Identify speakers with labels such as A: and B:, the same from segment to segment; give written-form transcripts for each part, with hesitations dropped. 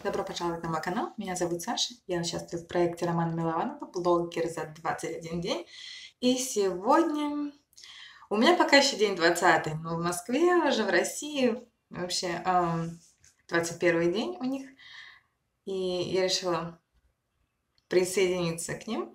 A: Добро пожаловать на мой канал. Меня зовут Саша. Я участвую в проекте Романа Милованова «Блогер за 21 день». И сегодня у меня пока еще день 20, но в Москве, уже в России, вообще 21 день у них. И я решила присоединиться к ним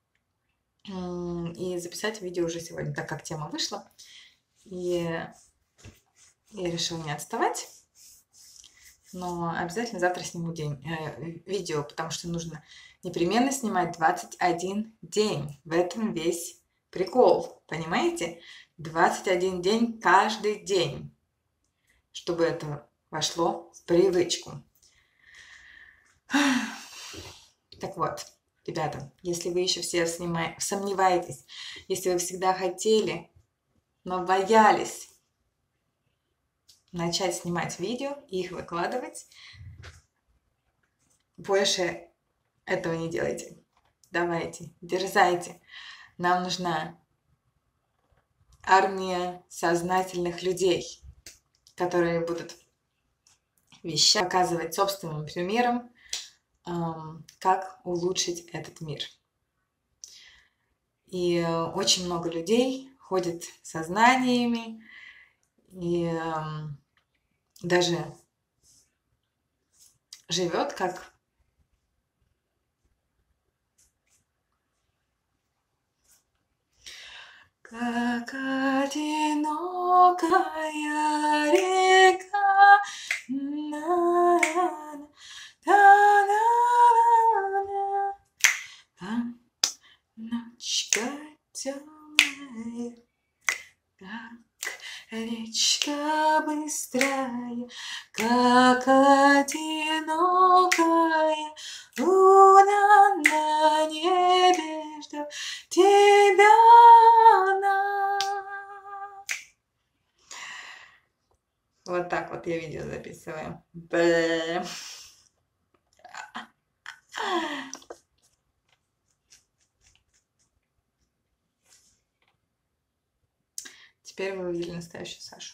A: и записать видео уже сегодня, так как тема вышла. И я решила не отставать. Но обязательно завтра сниму видео, потому что нужно непременно снимать 21 день. В этом весь прикол, понимаете? 21 день каждый день, чтобы это вошло в привычку. Так вот, ребята, если вы еще все сомневаетесь, если вы всегда хотели, но боялись начать снимать видео и их выкладывать, больше этого не делайте. Давайте, дерзайте. Нам нужна армия сознательных людей, которые будут показывать собственным примером, как улучшить этот мир. И очень много людей ходит со знаниями и даже живет как одинокая река. Ночка темная, как речка быстрая, как одинокая луна на небе, ждет тебя она. Вот так вот я видео записываю. Теперь вы увидели настоящую Сашу.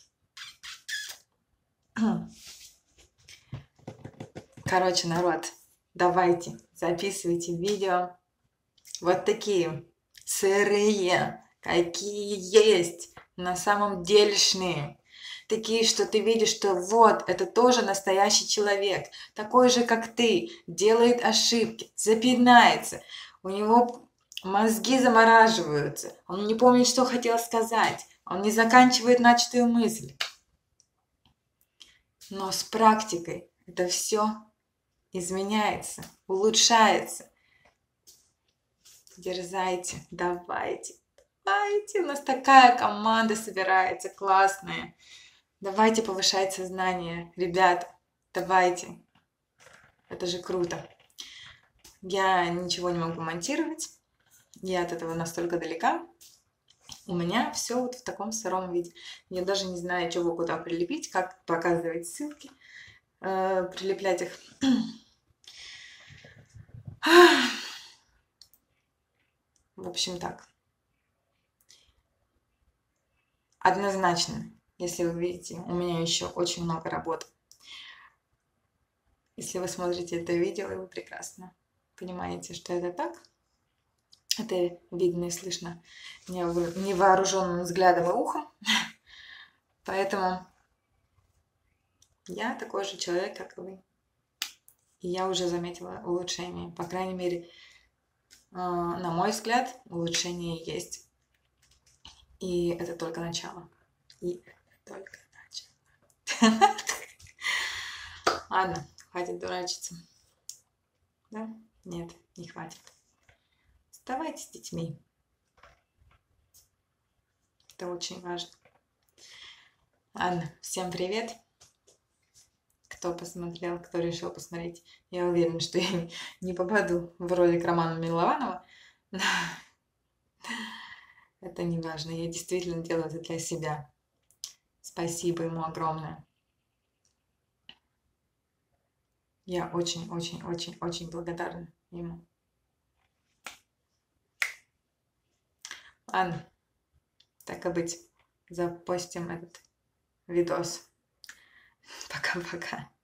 A: Короче, народ, давайте, записывайте видео. Вот такие сырые, какие есть, на самом делешные. Такие, что ты видишь, что вот, это тоже настоящий человек, такой же, как ты, делает ошибки, запинается, у него мозги замораживаются, он не помнит, что хотел сказать, он не заканчивает начатую мысль. Но с практикой это все изменяется, улучшается. Дерзайте, давайте, давайте. У нас такая команда собирается, классная. Давайте повышать сознание. Ребята, давайте. Это же круто. Я ничего не могу монтировать. Я от этого настолько далека. У меня все вот в таком сыром виде. Я даже не знаю, чего куда прилепить, как показывать ссылки, прилеплять их. В общем, так. Однозначно, если вы видите, у меня еще очень много работы. Если вы смотрите это видео, и вы прекрасно понимаете, что это так, это видно и слышно невооруженным взглядом и ухом. Поэтому я такой же человек, как и вы. И я уже заметила улучшение. По крайней мере, на мой взгляд, улучшение есть. И это только начало. И это только начало. Ладно, хватит дурачиться. Да? Нет, не хватит. Вставайте с детьми. Это очень важно. Ладно, всем привет. Кто посмотрел, кто решил посмотреть. Я уверена, что я не попаду в ролик Романа Милованова. Это не важно. Я действительно делаю это для себя. Спасибо ему огромное. Я очень благодарна ему. Ладно, так и быть. Запостим этот видос. Пока-пока.